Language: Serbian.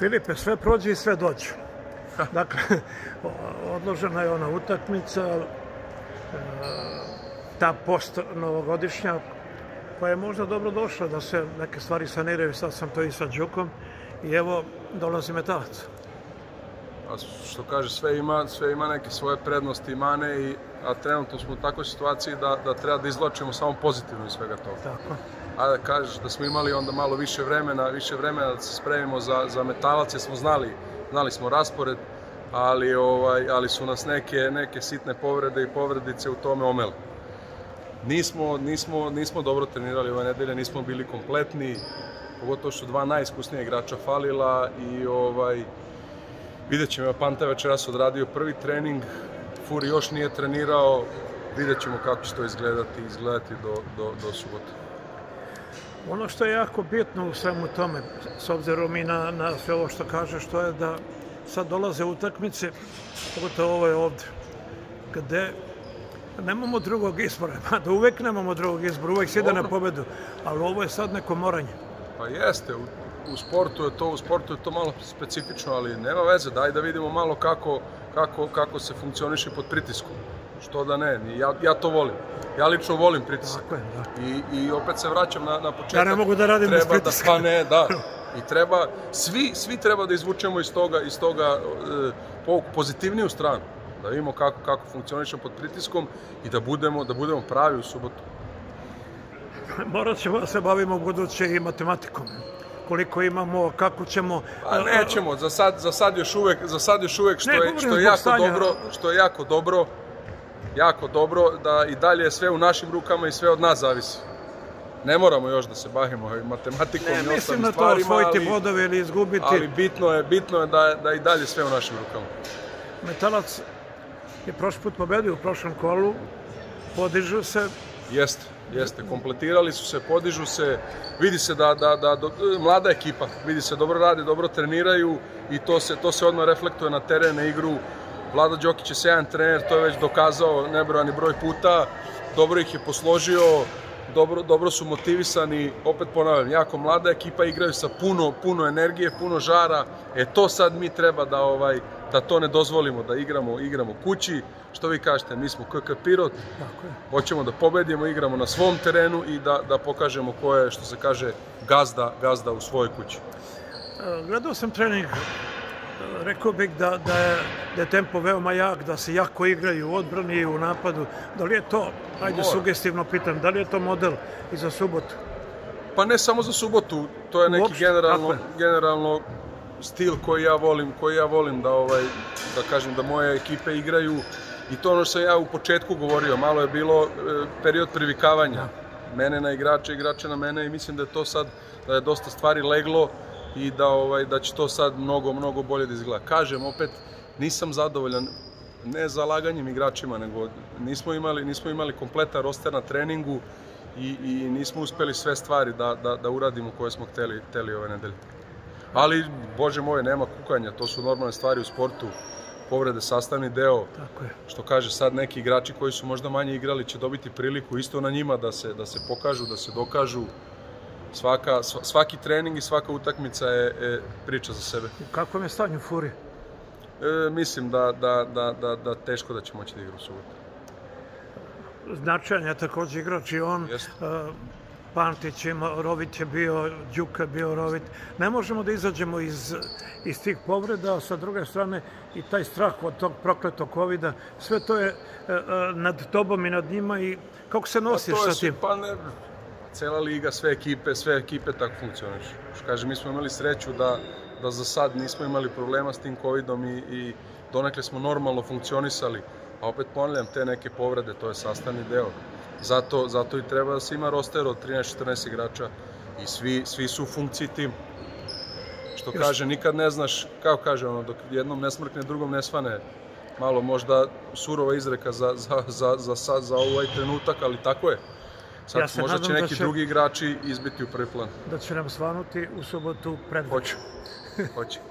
Filipe, sve prođe i sve dođe. Dakle, odložena je ona utakmica, ta post-novogodišnja, koja je možda dobro došla da se neke stvari saniraju, sad sam to i sa Đukom, i evo, dolazi Metalac. Što kaže, sve ima neke svoje prednosti i mane, a trenutno smo u takvoj situaciji da treba da izvlačimo samo pozitivno iz svega toga. Tako. A da kažeš da smo imali onda malo više vremena da se spremimo za Metalac, jer smo znali smo raspored, ali su nas neke sitne povrede i povredice u tome omele. Nismo dobro trenirali ove nedelje, nismo bili kompletni, pogotovo što dva najiskusnija igrača falila i vidjet ćemo, Panta večeras odradio prvi trening, Furi još nije trenirao, vidjet ćemo kako će to izgledati do subote. Ono što je jako bitno u svemu tome, s obzirom i na sve ovo što kažeš, to je da sad dolaze utakmice, pogotovo ovo je ovde, gde nemamo drugog izbora, da uvek nemamo drugog izbora, uvek se ide na pobedu, ali ovo je sad neko moranje. Pa jeste, u sportu je to malo specifično, ali nema veze, daj da vidimo malo kako se funkcioniše pod pritiskom. Što da ne, ja to volim. Ja lično volim pritisak. I opet se vraćam na početak. Ja ne mogu da radim bez pritiska. Pa ne, da. I treba, svi treba da izvučemo iz toga pozitivniju stranu. Da vidimo kako funkcionišemo pod pritiskom i da budemo pravi u subotu. Morat ćemo da se bavimo u buduće i matematikom. Koliko imamo, kako ćemo... Pa nećemo, za sad još uvek što je jako dobro, da i dalje sve u našim rukama i sve od nas zavisi. Ne moramo još da se bavimo matematikom i ostalim stvarima, mislim na to osvojiti bodove ili izgubiti. Ali bitno je da i dalje sve u našim rukama. Metalac je prošli put pobedio u prošlom kolu, podižu se. Jeste, kompletirali su se, podižu se, vidi se da mlada ekipa, vidi se dobro rade, dobro treniraju i to se odmah reflektuje na teren, na igru. Vlada Đokić je sjajan trener, to je već dokazao nebrojani broj puta, dobro ih je posložio, dobro su motivisani, opet ponavljam, jako mlada ekipa, igraju sa puno energije, puno žara, to sad mi treba da to ne dozvolimo, da igramo kući, što vi kažete, mi smo KK Pirot, hoćemo da pobedimo, igramo na svom terenu i da pokažemo ko je, što se kaže, gazda u svojoj kući. Gledao sam trening, rekao bih da je tempo veoma jak, da se jako igraju u odbrani i u napadu. Da li je to, ajde sugestivno pitam, da li je to model i za subotu? Pa ne samo za subotu, to je neki generalno stil koji ja volim da kažem da moje ekipe igraju i to ono što sam ja u početku govorio, malo je bilo period privikavanja mene na igrače, igrače na mene i mislim da je to sad, da je dosta stvari leglo i da će to sad mnogo bolje da izgleda. Kažem, opet, nisam zadovoljan, ne zalaganjem igračima, nego nismo imali kompletan roster na treningu i nismo uspeli sve stvari da uradimo koje smo hteli ove nedelje. Ali, Bože moj, nema kukanja, to su normalne stvari u sportu, povrede sastavni deo. Što kaže, sad neki igrači koji su možda manje igrali će dobiti priliku isto na njima da se pokažu, da se dokažu. Svaki trening i svaka utakmica je priča za sebe. U kakvom je stanju Furi? Mislim da teško da će moći da igra u subotu. Značajan je također igrač i on. Pantić, Rovit je bio, Đuka je bio Rovit. Ne možemo da izađemo iz tih povreda, a sa druge strane i taj strah od tog prokletog COVID-a, sve to je nad tobom i nad njima i kako se nosiš sa tim? Cela liga, sve ekipe tako funkcionišu. Kaže, mi smo imali sreću da za sad nismo imali problema s tim COVID-om i donekle smo normalno funkcionisali. A opet ponavljam, te neke povrede, to je sastavni deo. Zato i treba da se ima roster od 13-14 igrača i svi su u funkciji tim. Što kaže, nikad ne znaš, kako kaže, dok jednom ne smrkne, drugom ne svane. Malo možda surova izreka za ovaj trenutak, ali tako je. Sad možda će neki drugi igrači izbiti u prvi plan. Da će nam svanuti u subotu predvečer. Hoće.